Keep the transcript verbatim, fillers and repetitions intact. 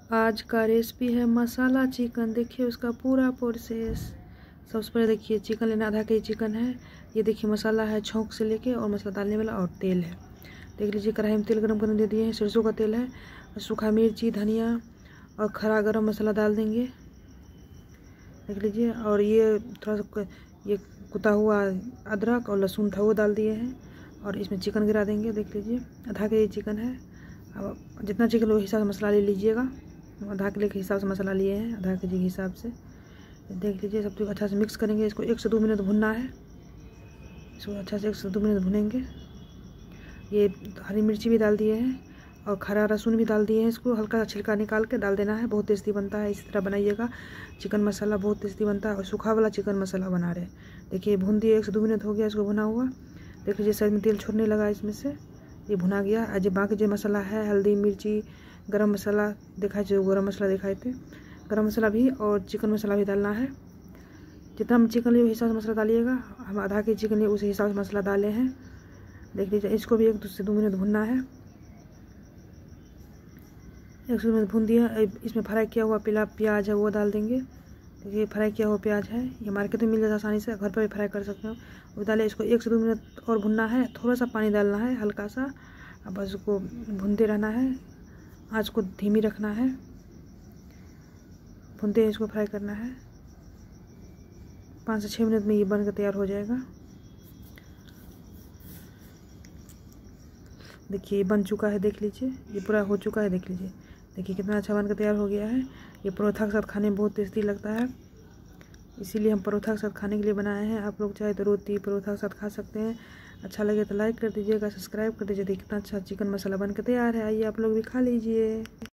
आज का रेसिपी है मसाला चिकन। देखिए उसका पूरा प्रोसेस। सबसे पहले देखिए चिकन लेना, आधा के जी चिकन है। ये देखिए मसाला है छौंक से लेके, और मसाला डालने वाला, और तेल है। देख लीजिए कढ़ाई में तेल गरम करने दे दिए हैं, सरसों का तेल है, और सूखा मिर्ची, धनिया और खड़ा गरम मसाला डाल देंगे। देख लीजिए, और ये थोड़ा सा ये कुटा हुआ अदरक और लहसुन था वो डाल दिए हैं, और इसमें चिकन गिरा देंगे। देख लीजिए आधा के जी चिकन है। अब जितना चिकन वो हिसाब से मसाला ले लीजिएगा। आधा किलो के हिसाब से मसाला लिए हैं, आधा के जी के हिसाब से। देख लीजिए सब कुछ अच्छा से मिक्स करेंगे। इसको एक से दो मिनट भुनना है। इसको अच्छा से एक से दो मिनट भुनेंगे। ये हरी मिर्ची भी डाल दिए हैं, और खरा लहसुन भी डाल दिए हैं। इसको हल्का सा छिलका निकाल के डाल देना है। बहुत टेस्टी बनता है, इसी तरह बनाइएगा। चिकन मसाला बहुत टेस्टी बनता है, और सूखा वाला चिकन मसाला बना रहे। देखिए भून दिए, एक से दो मिनट हो गया इसको भुना हुआ। देख लीजिए साइड में तेल छोड़ने लगा इसमें से, ये भुना गया। आज बाकी जो मसाला है, हल्दी मिर्ची गरम मसाला दिखाए, जो गरम मसाला दिखाए थे, गरम मसाला भी और चिकन मसाला भी डालना है। जितना हम चिकन लिए उस हिसाब से मसाला डालिएगा। हम आधा के चिकन लिए उस हिसाब से मसाला डाले हैं। देख लीजिए इसको भी एक से दो मिनट भुनना है। एक से दो मिनट भून दिया। इसमें फ्राई किया हुआ पीला प्याज है वो डाल देंगे। देखिए फ्राई किया हुआ प्याज है, ये मार्केट में मिल जाता है आसानी से, घर पर भी फ्राई कर सकते हो। वो डाले, इसको एक से दो मिनट और भुनना है। थोड़ा सा पानी डालना है हल्का सा, अब बस उसको भूनते रहना है। आँच को धीमी रखना है, भूनते हैं इसको फ्राई करना है। पाँच से छः मिनट में ये बनकर तैयार हो जाएगा। देखिए ये बन चुका है, देख लीजिए ये पूरा हो चुका है। देख लीजिए, देखिए कितना अच्छा बनकर तैयार हो गया है। ये परोठा के साथ खाने में बहुत टेस्टी लगता है, इसीलिए हम परोठा के साथ खाने के लिए बनाए हैं। आप लोग चाहे तो रोटी परोठा के साथ खा सकते हैं। अच्छा लगे तो लाइक कर दीजिएगा, सब्सक्राइब कर दीजिए। देखिए कितना अच्छा चिकन मसाला बनकर तैयार है। आइए आप लोग भी खा लीजिए।